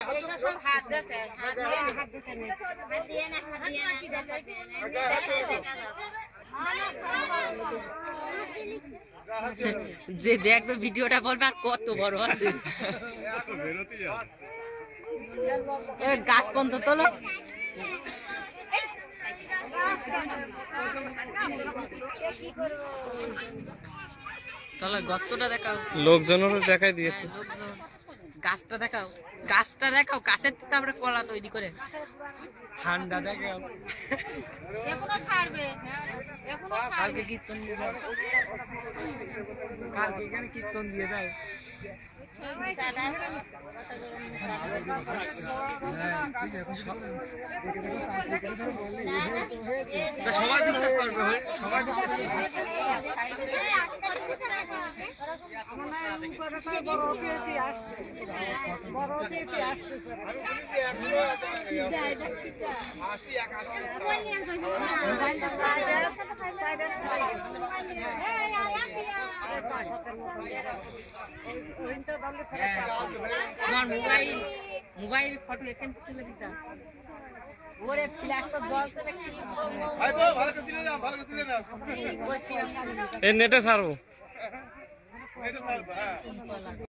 যে দেখবে ভিডিওটা বলবে আর কত বড় আছে গাছ পর্যন্ত তোলো তাহলে গর্তটা দেখাও লোকজনেরও দেখাই দিয়ে গাছটা দেখাও গাছের থেকে আমরা কলা তৈরি করে ঠান্ডা দেখাও কালকে কীর্তন দিয়ে দাও কালকে এখানে কীর্তন দিয়ে দাও সবাই বিশ্বাস করবে সবাই বিশ্বাস আমার মোবাইল ফটো এখান তুলে দিতাম ওরে ফ্ল্যাশটা জল চলে কি ভাই ভালো করে তুলে দাও এই নেটে ছাড়বো নেটে ছাড়বো হ্যাঁ